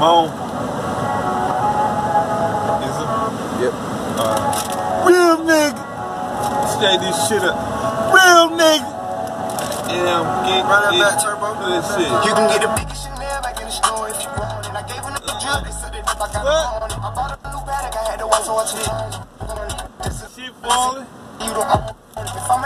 Ramon. Is it? Yep. Real nigga. Stay this shit up. Real nigga. Yeah, get run that back turbo. Good shit. You can get a big Chanel back in the store if you want it. I gave him the drip. They said that if I got it on it. I bought a new bag. I had to watch so much Shit falling. You don't own it. If I'm a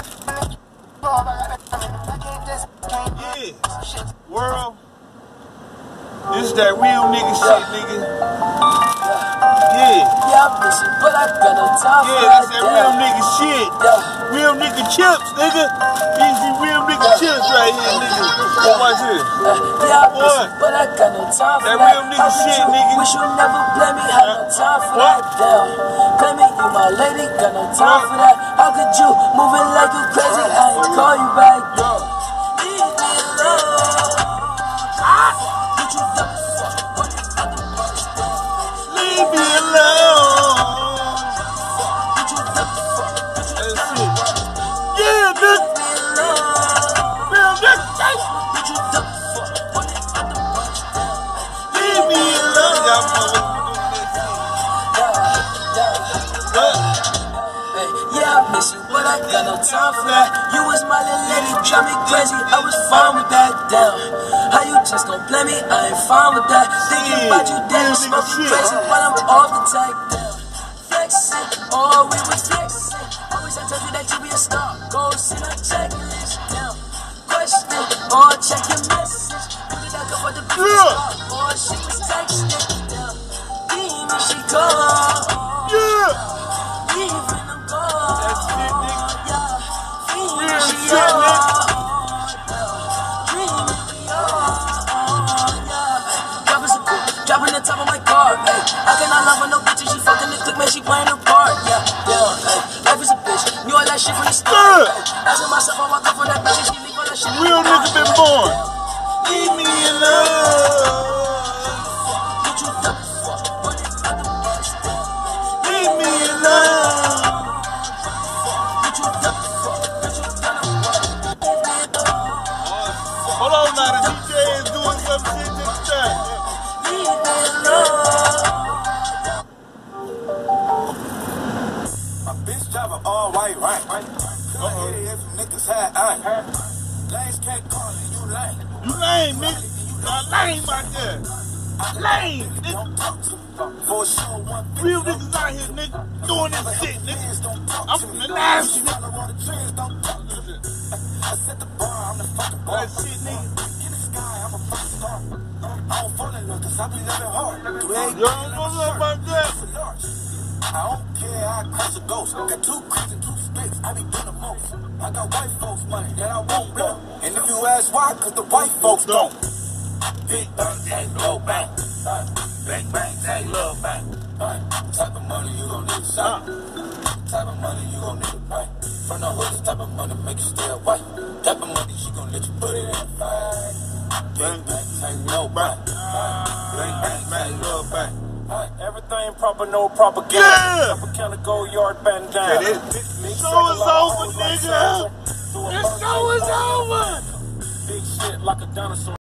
yeah. World. This that real nigga shit, nigga. Yeah. Yeah, I'm busy, but I got no time for Yeah, that's that real nigga shit. Real nigga chips, nigga. These the real nigga chips right here, nigga. Watch this. Yeah, I'm busy, but I got no time for that. that. Real nigga shit, nigga. Wish you never blame me, had no time for that. Damn. Blame me, you my lady, got no time for that. How could you move it like you crazy? I ain't call you back. Leave me alone. Did you leave me alone. Did you That's it. Yeah, nigga. Real nigga. Did you leave me alone. Y'all motherfuckers yeah, I miss you, but I got no time for that. You was my little lady, drive me crazy. I was fine with that. Damn, how you just gon' blame me? I ain't fine with that. Thinking about you, damn, smoking crazy while I'm off the tank. Damn, flexing, oh, we was flexing. Always I told you that you be a star. Go see my checklist. Damn, question, or check your message. Who did I go for the business? Or she was texting. Damn, demon, she called. yeah. Even I'm gone. That's it, nigga. Real shit, nigga. Dropping the top of my car, hey. I cannot love her, no bitch, she fucking the click, man, she playing her part, yeah, hey. Life is a bitch, knew all that shit from the start, hey. Asking myself, I'm walking for that bitch, and she leave all that shit. Real nigga been born. Leave me alone. Did you fuck? Leave me alone. Did you fuck? Hold on now, the DJ is doing some shit to the track. Leave me alone. My bitch driving all white, right? Couldn't hit it if niggas had iron. Lanes can't call it, you lame. You lame, nigga. You lame out there. Lame, nigga. For sure, one Real niggas out here, nigga, doing this shit, nigga. I'm from the nasty, nigga. I set the bar, I'm the fucking bar. That shit, nigga. In the sky, I'm a fucking star. I don't fall in love, cause I be living hard. You don't know about that. I don't care how I crash a ghost. Got 2 cribs and 2 states, I be doing the most. I got white folks money that I won't blow. And if you ask why, cause the white folks don't. Big bang, bang, blow bang. Bang, bang, bang, love bang. Type of money you gon' need a shot. Type of money you gon' need a bank. From the hood, this type of money make you stay white. Type of money she gon' let you put it in a bag. Bang, bang, bang, no bang. Bang, bang, bang, love bang. Everything proper, no propaganda. Yeah. Proper kind of go yard bandana. The show is over, nigga. The show is over. Big shit like a dinosaur.